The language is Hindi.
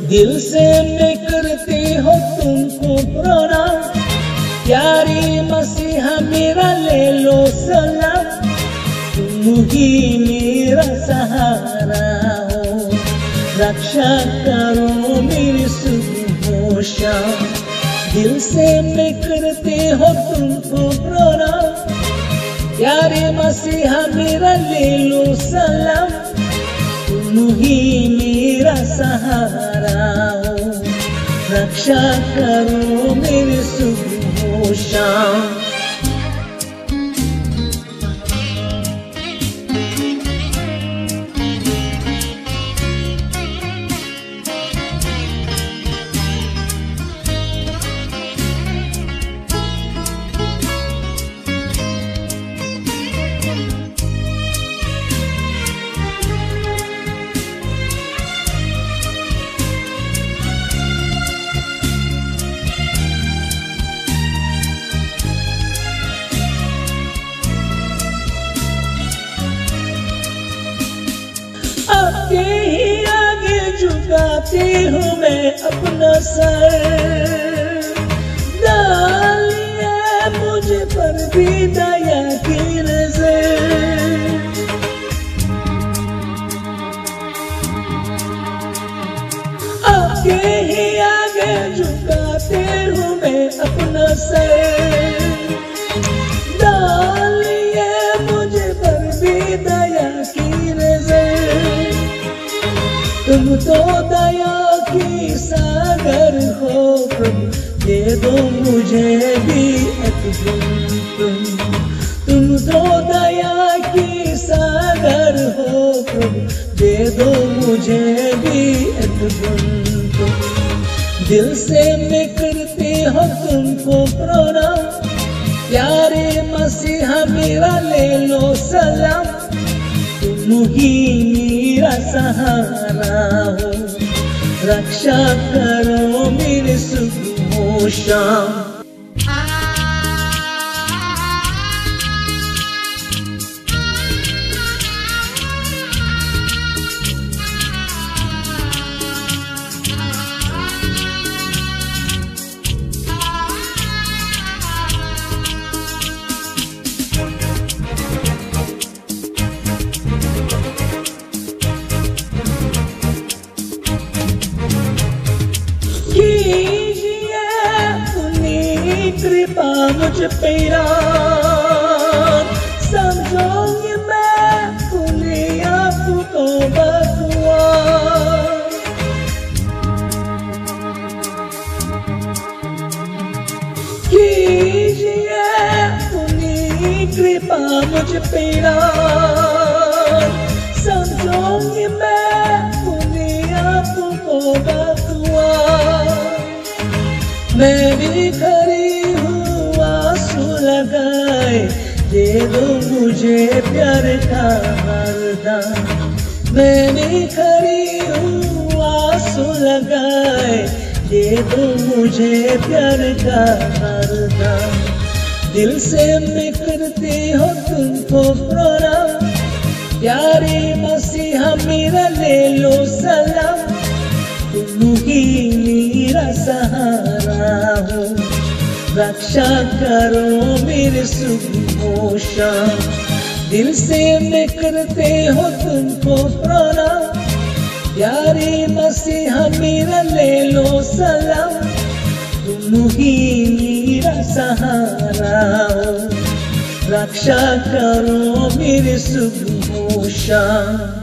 दिल से मैं करती हूँ तुमको प्रणाम। प्यारी मसीहा मेरा ले लो सलाम। तुम ही मेरा सहारा हो, रक्षा करो मेरी सुबह शाम। दिल से मैं करती हूँ तुमको प्रणाम। प्यारे मसीहा मेरा ले लो सलाम। तुम ही मेरा सहारा हो, रक्षा करो मेरी सुबह शाम। आपके ही आगे झुकाती हूँ मैं अपना सर। डालिए मुझे पर भी दया की नजर। आपके ही आगे झुकाती हूँ मैं अपना सर। डालिए मुझे पर भी दया की नजर। तुम तो दया की सागर हो प्रभु, दे दो मुझे भी एक बूंद। तुम तो दया की सागर हो प्रभु, दे दो मुझे भी एक बूंद। दिल से मैं करती हूँ तुमको प्रणाम। प्यारे मसीहा मेरा ले लो सलाम। तुम ही मेरा सहारा हो, रक्षा करो मेरी सुबह शाम। कीजिए अपनी कृपा मुझ पे समझोंगे मैं खुली आपको बदुआ। कीजिए अपनी कृपा मुझ पे समझोंगे मैं खुली आपको बदुआ। मैं भी खड़ी हूँ आंसू लगाए, दे दो मुझे प्यार का वरदान। मैं भी खड़ी हूँ आंसू लगाए, दे दो मुझे प्यार का वरदान। दिल से मैं करती हूँ तुमको प्रणाम। प्यारे मसीहा मेरा ले लो सलाम। तुम ही मेरा सहारा हो, रक्षा करो मेरे सुबह शाम। दिल से मैं करते हो तुमको प्रणाम। प्यारे मसीहा मेरा ले लो सलाम। तुम ही मेरा सहारा हो, रक्षा करो मेरे सुबह शाम।